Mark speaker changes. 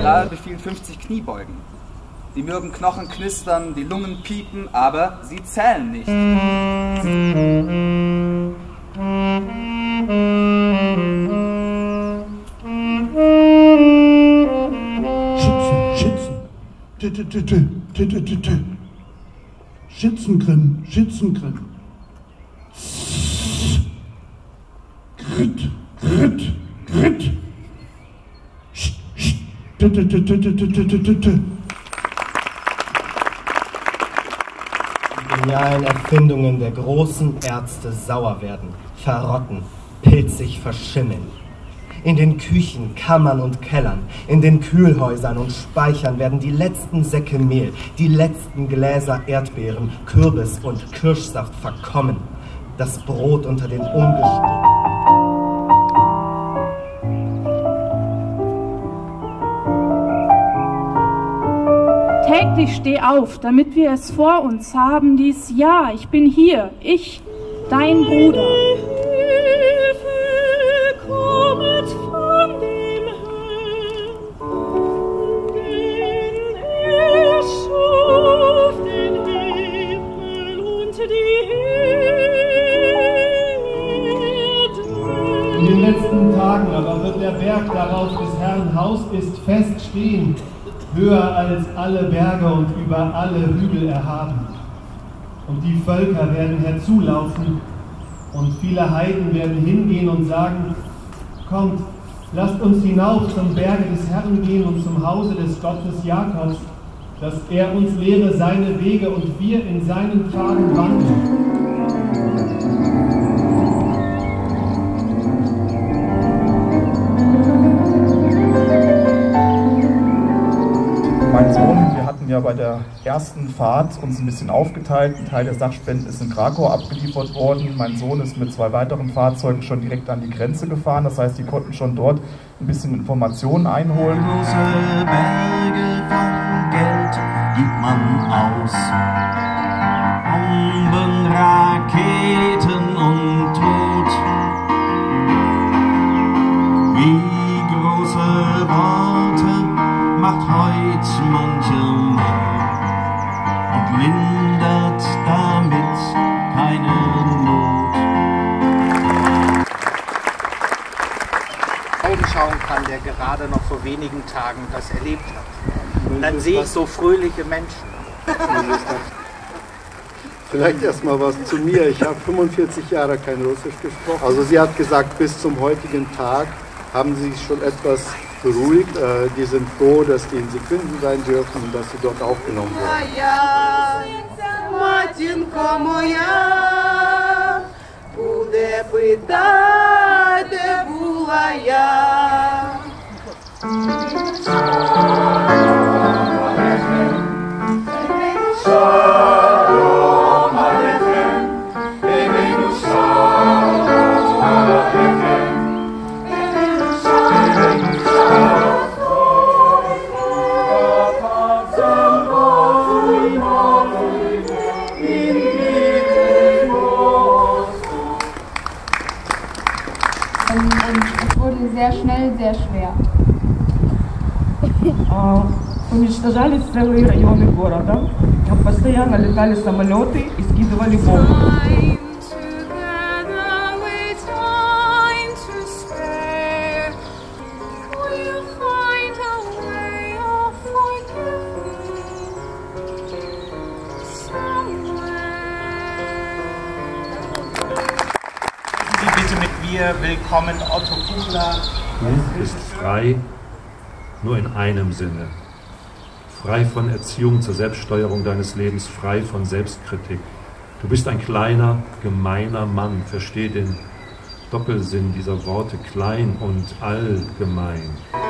Speaker 1: General befiehlt 50 Kniebeugen. Die mürben Knochen knistern, die Lungen piepen, aber sie zählen nicht.
Speaker 2: Schützengrimm, Schützengrimm. Grit, Grit, Grit.
Speaker 3: Die genialen Erfindungen der großen Ärzte sauer werden, verrotten, pilzig verschimmeln. In den Küchen, Kammern und Kellern, in den Kühlhäusern und Speichern werden die letzten Säcke Mehl, die letzten Gläser Erdbeeren, Kürbis und Kirschsaft verkommen. Das Brot unter den Umgestellten.
Speaker 4: Täglich steh auf, damit wir es vor uns haben, dies Jahr. Ich bin hier, ich, dein Bruder.
Speaker 5: In den letzten Tagen aber wird der Berg, darauf des Herrn Haus ist, fest stehen, höher als alle Berge und über alle Hügel erhaben. Und die Völker werden herzulaufen, und viele Heiden werden hingehen und sagen: Kommt, lasst uns hinauf zum Berge des Herrn gehen und zum Hause des Gottes Jakobs, dass er uns lehre seine Wege und wir in seinen Pfaden wandeln.
Speaker 6: Mein Sohn, wir hatten ja bei der ersten Fahrt uns ein bisschen aufgeteilt. Ein Teil der Sachspenden ist in Krakau abgeliefert worden. Mein Sohn ist mit 2 weiteren Fahrzeugen schon direkt an die Grenze gefahren. Das heißt, die konnten schon dort ein bisschen Informationen einholen.
Speaker 7: Große Berge von Geld gibt man aus. Bomben, Raketen und Tod. Wie große Worte macht heut mancher Mann und lindert damit keine Not.
Speaker 8: Augen schauen kann, der gerade noch vor wenigen Tagen das erlebt hat. Und dann sehe ich so fröhliche Menschen.
Speaker 9: Vielleicht erstmal was zu mir. Ich habe 45 Jahre kein Russisch gesprochen. Also sie hat gesagt, bis zum heutigen Tag haben sie sich schon etwas beruhigt. Die sind froh, dass die in Sekünden sein dürfen und dass sie dort aufgenommen
Speaker 10: Es wurde sehr schnell, sehr schwer.
Speaker 11: Уничтожались целые районы города. Постоянно летали самолеты и скидывали бомбы.
Speaker 8: Bitte mit mir willkommen Otto Kuchler.
Speaker 12: Du bist frei, nur in einem Sinne. Frei von Erziehung zur Selbststeuerung deines Lebens, frei von Selbstkritik. Du bist ein kleiner, gemeiner Mann. Versteh den Doppelsinn dieser Worte klein und allgemein.